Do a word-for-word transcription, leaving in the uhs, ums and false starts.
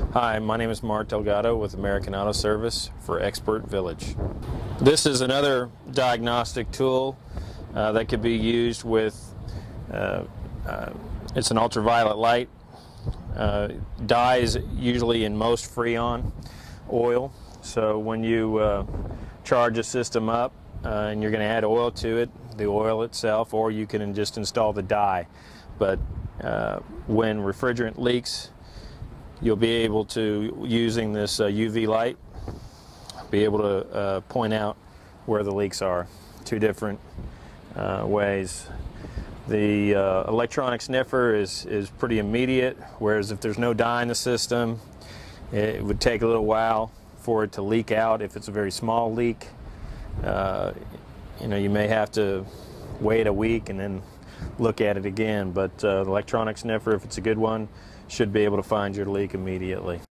Hi, my name is Mark Delgado with American Auto Service for Expert Village. This is another diagnostic tool uh, that could be used with, uh, uh, it's an ultraviolet light. Uh, dyes usually in most Freon oil, so when you uh, charge a system up uh, and you're going to add oil to it, the oil itself, or you can just install the dye. But uh, when refrigerant leaks, you'll be able to, using this uh, U V light, be able to uh, point out where the leaks are. Two different uh, ways. The uh, electronic sniffer is, is pretty immediate, whereas if there's no dye in the system, it would take a little while for it to leak out. If it's a very small leak, uh, you know, you may have to wait a week and then look at it again. But uh, the electronic sniffer, if it's a good one, should be able to find your leak immediately.